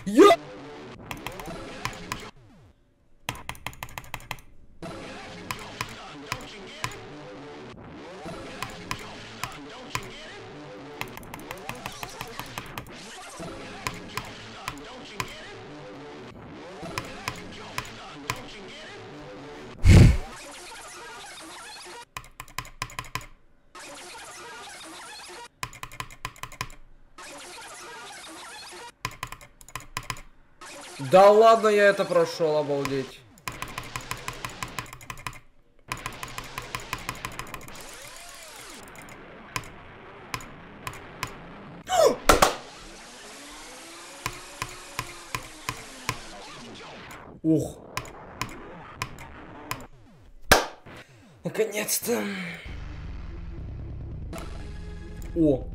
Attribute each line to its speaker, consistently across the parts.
Speaker 1: Я... Да ладно, я это прошел, обалдеть. Ух. Наконец-то. О.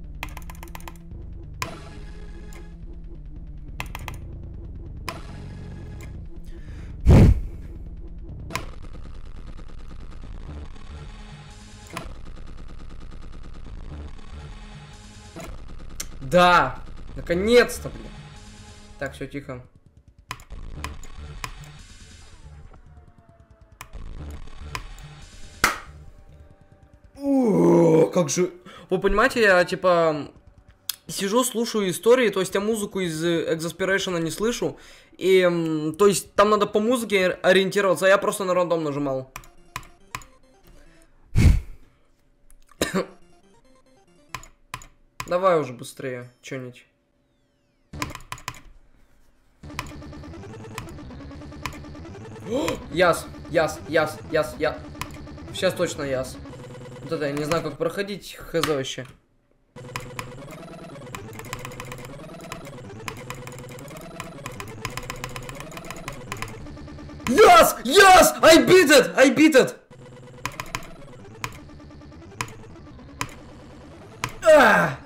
Speaker 1: Да, наконец-то, блин. Так, все тихо. Как же... Вы понимаете, я, типа, сижу, слушаю истории, то есть я музыку из Exasperation не слышу, и, то есть, там надо по музыке ориентироваться, а я просто на рандом нажимал. Давай уже быстрее, чё-нибудь. Яс. Сейчас точно яс. Вот это я не знаю, как проходить, хз вообще. Yes! I beat it! Ah!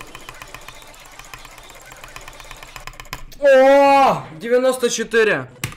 Speaker 1: О, 94.